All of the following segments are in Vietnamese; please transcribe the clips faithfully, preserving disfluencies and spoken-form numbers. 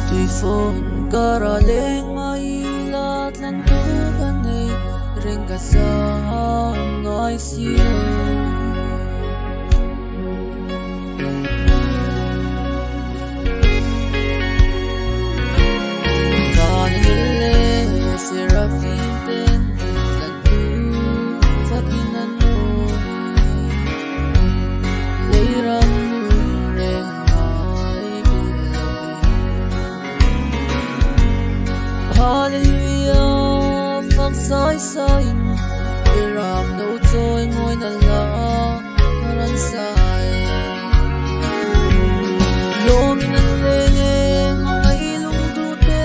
tùy phone gara leng mai lat lan tu kan nei reng ka sa ngai siu Seraphim ten lan tu fucking ano leiram reng mai hallelujah phang sai sai iram no trôi ngôi na la karan sai lom nan lenge mai lung tu te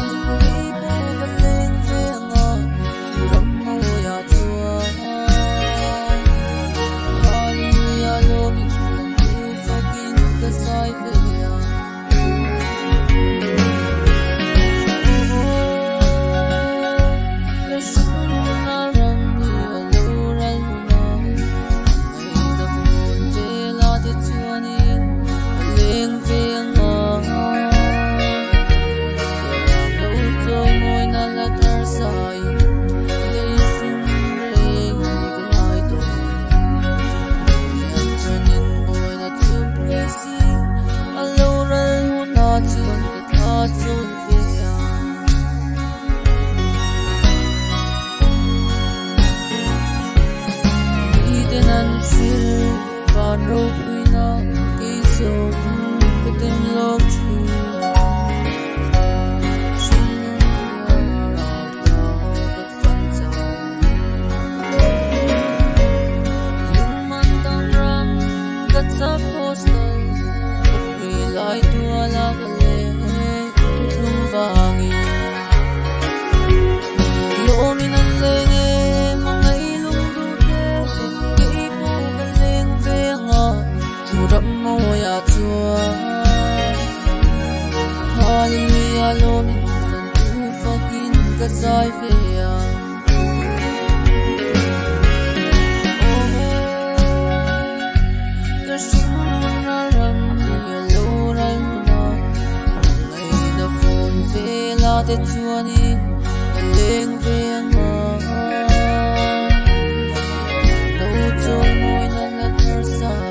Rô quy na cây sông cái tên lộc chu xin nhớ là cái phần giàu những man tăng ram cất giáp postal vì lại tua là cái lệ lung vàng lô mi nan lệ Ramoya tua hallelujah lom lan tu fucking ka sai ve ya oh ka shinu na ram ya lo ra na ngai na phone ve la te chuani leng ve nga lo choi moi na na thar sai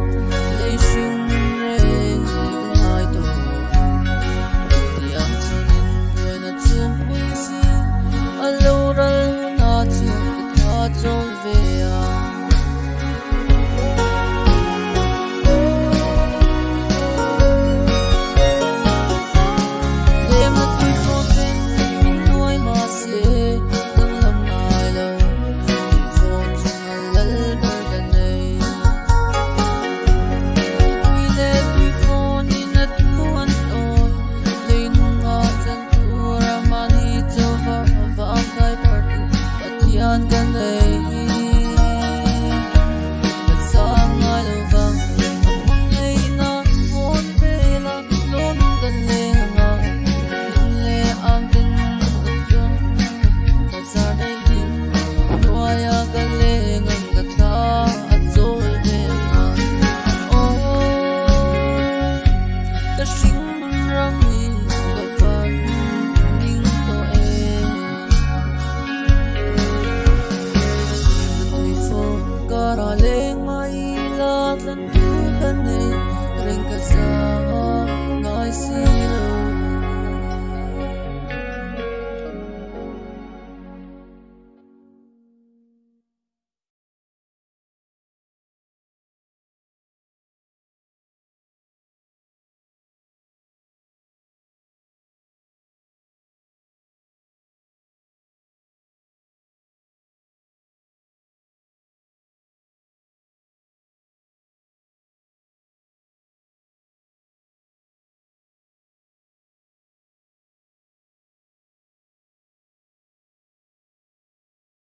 leng mai lat lan tu kan nei reng ka sa ngai si